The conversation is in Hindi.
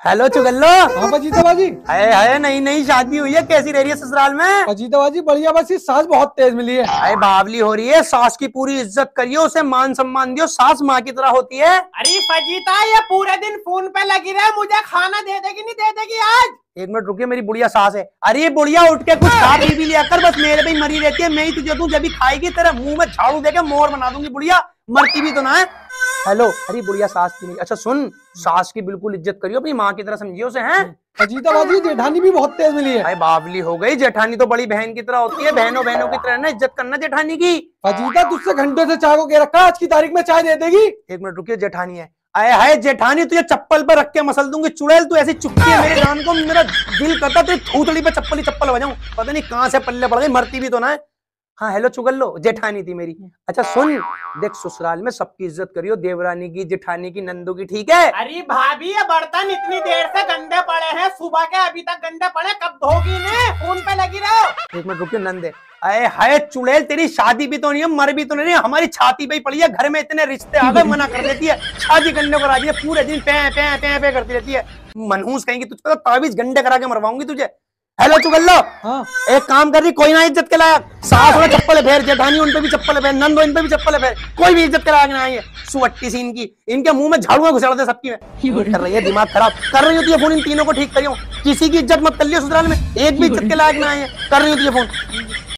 हेलो चुगल्लो। हाँ पजीताबाजी। हाय हाय, नई नई शादी हुई है, कैसी रह रही है ससुराल में? पजीताबाजी बढ़िया, बस ये सास बहुत तेज मिली है। हाय बावली हो रही है, सास की पूरी इज्जत करियो, उसे मान सम्मान दियो, सास माँ की तरह होती है। अरे फजीता, ये पूरे दिन फोन पे लगी रहे, मुझे खाना दे देगी नहीं दे देगी आज? एक मिनट रुकिए, मेरी बुढ़िया सास है। अरे बुढ़िया उठ के कुछ खा पी भी लिया कर, बस मेरे पे ही मरी रहती है। मैं ही तुझे दूं, जब भी खाएगी तेरे मुंह में झाड़ू देके मोर बना दूंगी। बुढ़िया मरती भी तो ना है। हेलो, अरे बुढ़िया सास की नहीं। अच्छा सुन, सास की बिल्कुल इज्जत करियो, अपनी माँ की तरह समझियो उसे। हैं पजीताबाजी जेठानी भी बहुत तेज मिली है। भाई बावली हो गई, जेठानी तो बड़ी बहन की तरह होती है। बहनों बहनों की तरह ना इज्जत करना जेठानी की। पजीता तुझसे घंटों से चाय को के रखा, आज की तारीख में चाय दे देगी। एक मिनट रुकिए, जेठानी है। आए हाय जेठानी, तुझे चप्पल पर रख के मसल दूंगी। चुड़ैल तू ऐसी चुपती है मेरे जान को, मेरा दिल करता तेरी थूथड़ी पे चप्पल ही चप्पल बजाऊं। पता नहीं कहां से पल्ले पड़ गई, मरती भी तो ना है। हाँ हेलो चुगल्लो, जेठानी थी मेरी। अच्छा सुन, देख ससुराल में सबकी इज्जत करियो, देवरानी की, जेठानी की, नंदू की, ठीक है? अरे भाभी, ये बर्तन इतनी देर से गंदे पड़े हैं, सुबह के अभी तक गंदे पड़े, कब धोगी ने? फोन पे लगी रहो। एक मिनट रुकिए नंदे। अरे हाय चुड़ैल, तेरी शादी भी तो नहीं है, मर भी तो नहीं है, हमारी छाती पे ही पड़ी है। घर में इतने रिश्ते आ गए, मना कर देती है, शादी करने को राजी है, पूरे दिन पे पे पे पे करती रहती है। मनहूस कहेंगी, तुझको तो ताबीज गंडे करा के मरवाऊंगी तुझे। हेलो चुगल्लो, हाँ एक काम कर रही, कोई ना इज्जत के लायक। सास में चप्पल फेर, जेठानी उन पे भी चप्पल फेर, नंदो इन पे भी चप्पल फेर, कोई भी इज्जत के लायक ना है। सुअट्टी सी इनकी, इनके मुंह में झाड़ू घुसा दे सबकी में। कर रही है दिमाग खराब, कर रही होती है फोन, इन तीनों को ठीक करियो। किसी की इज्जत मत कर लियो ससुराल में, एक भी इज्जत के लायक ना है। कर रही होती है फोन।